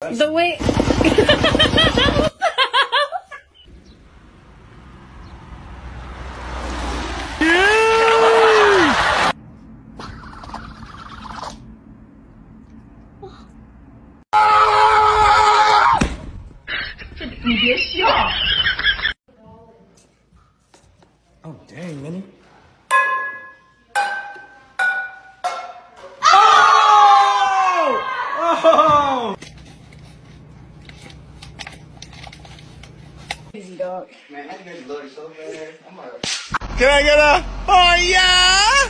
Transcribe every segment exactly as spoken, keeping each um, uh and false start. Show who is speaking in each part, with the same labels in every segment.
Speaker 1: The way.
Speaker 2: Oh, dang, Minnie. Oh!
Speaker 1: Easy dog.
Speaker 2: Man, I get bloody so bad. I'm like, can I get a oh yeah?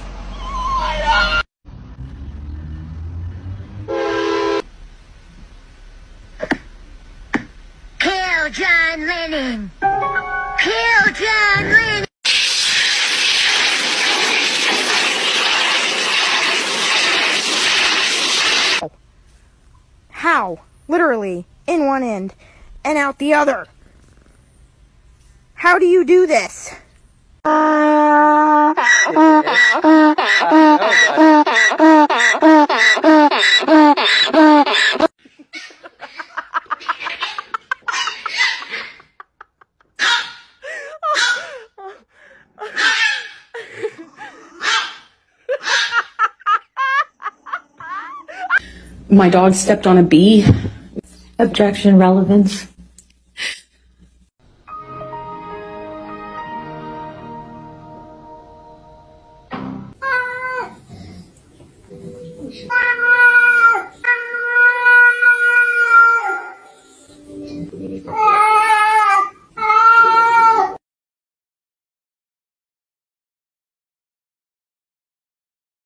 Speaker 3: Kill John Lennon! Kill John Lennon!
Speaker 1: How? Literally, in one end and out the other. How do you do this?
Speaker 4: My dog stepped on a bee. Objection, relevance.
Speaker 3: Ah!